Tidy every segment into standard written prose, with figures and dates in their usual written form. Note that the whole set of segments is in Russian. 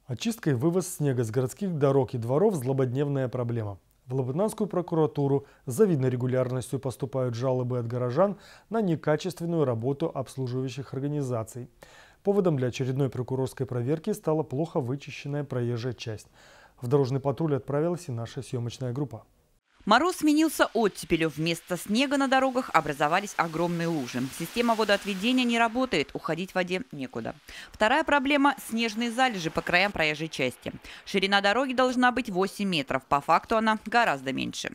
Очистка и вывоз снега с городских дорог и дворов – злободневная проблема. В Лабытнанскую прокуратуру с завидной регулярностью поступают жалобы от горожан на некачественную работу обслуживающих организаций. Поводом для очередной прокурорской проверки стала плохо вычищенная проезжая часть. В дорожный патруль отправилась и наша съемочная группа. Мороз сменился оттепелью. Вместо снега на дорогах образовались огромные лужи. Система водоотведения не работает, уходить в воде некуда. Вторая проблема – снежные залежи по краям проезжей части. Ширина дороги должна быть 8 метров. По факту она гораздо меньше.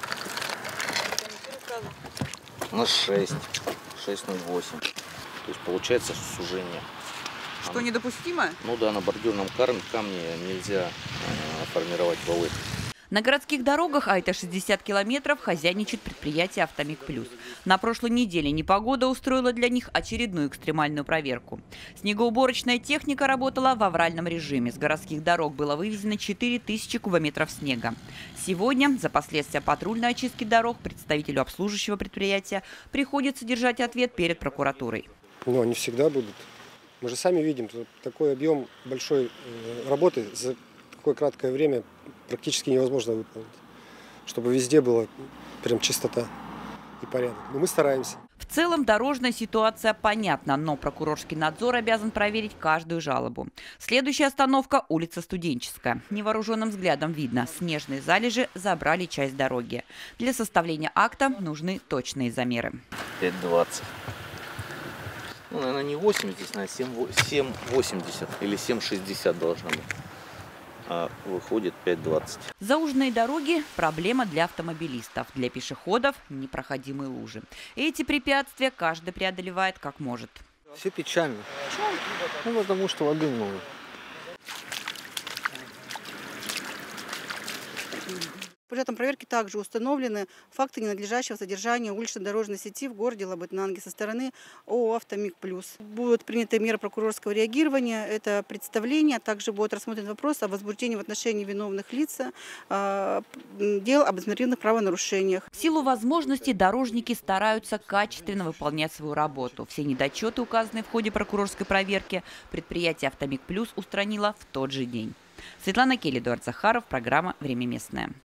У нас 6,08. То есть получается сужение. Что недопустимо? Ну да, на бордюрном камне нельзя формировать валы. На городских дорогах, а это 60 километров, хозяйничает предприятие «Автомик Плюс». На прошлой неделе непогода устроила для них очередную экстремальную проверку. Снегоуборочная техника работала в авральном режиме. С городских дорог было вывезено 4000 кубометров снега. Сегодня за последствия патрульной очистки дорог представителю обслуживающего предприятия приходится держать ответ перед прокуратурой. Но они всегда будут. Мы же сами видим, что такой объем большой работы за такое краткое время практически невозможно выполнить, чтобы везде была прям чистота и порядок. Но мы стараемся. В целом дорожная ситуация понятна, но прокурорский надзор обязан проверить каждую жалобу. Следующая остановка – улица Студенческая. Невооруженным взглядом видно, снежные залежи забрали часть дороги. Для составления акта нужны точные замеры. 5,20. Ну, наверное, не 8 здесь, наверное, 7,80 или 7,60 должна быть. А выходит 5,20. Зауженные дороги – проблема для автомобилистов, для пешеходов – непроходимые лужи. Эти препятствия каждый преодолевает как может. Все печально. Ну, потому что воды много. По результатам проверки также установлены факты ненадлежащего содержания улично-дорожной сети в городе Лабытнанге со стороны ООО «Автомик Плюс». Будут приняты меры прокурорского реагирования, это представление, также будет рассмотрен вопрос о возбуждении в отношении виновных лиц дел об административных правонарушениях. В силу возможностей дорожники стараются качественно выполнять свою работу. Все недочеты, указанные в ходе прокурорской проверки, предприятие «Автомик Плюс» устранило в тот же день. Светлана Келли, Эдуард Захаров, программа «Время местное».